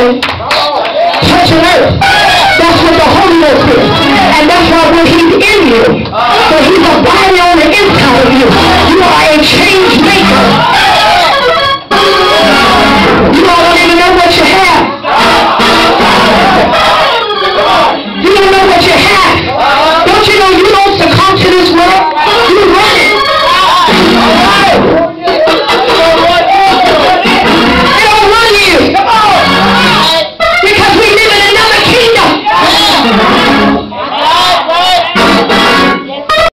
heaven touching earth. That's what the Holy Ghost is. And that's why when he's in you, so he's abiding